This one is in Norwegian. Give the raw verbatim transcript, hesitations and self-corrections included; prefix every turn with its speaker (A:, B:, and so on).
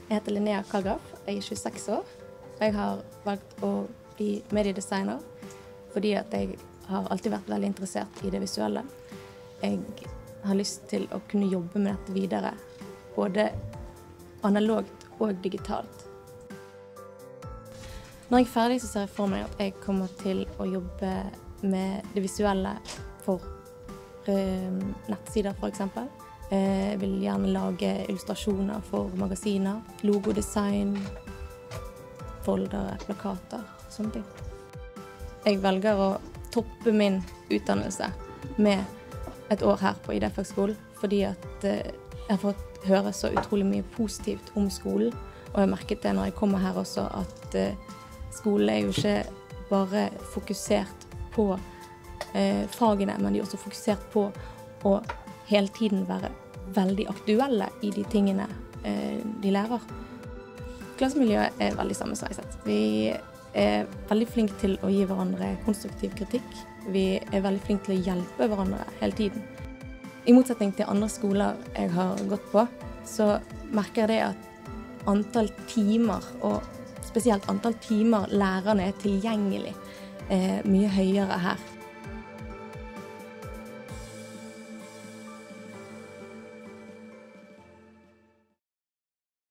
A: Jeg heter Linnea Kagraf, jeg er tjueseks år, og jeg har valgt å bli mediedesigner fordi at jeg har alltid vært veldig interessert i det visuelle. Jeg har lyst til å kunne jobbe med dette videre, både analogt og digitalt. Når jeg er ferdig, så ser jeg for meg at jeg kommer til å jobbe med det visuelle for eh, nettsider, for eksempel. Jeg vil gjerne lage illustrasjoner for magasiner, logodesign, foldere, plakater, sånne ting. Jeg velger å toppe min utdannelse med et år her på Idéfagskolen, fordi at jeg har fått høre så utrolig mye positivt om skolen, og jeg merket det når jeg kommer her også, at skolen er jo ikke bare fokusert på fagene, men de er også fokusert på å hele tiden være veldig aktuelle i de tingene eh, de lærer. Klassemiljøet er veldig sammensveiset. Vi er veldig flinke til å gi hverandre konstruktiv kritikk. Vi er veldig flinke til å hjelpe hverandre hele tiden. I motsetning til andre skoler jeg har gått på, så merker jeg det at antall timer, og spesielt antall timer lærerne er tilgjengelig, er mye høyere her.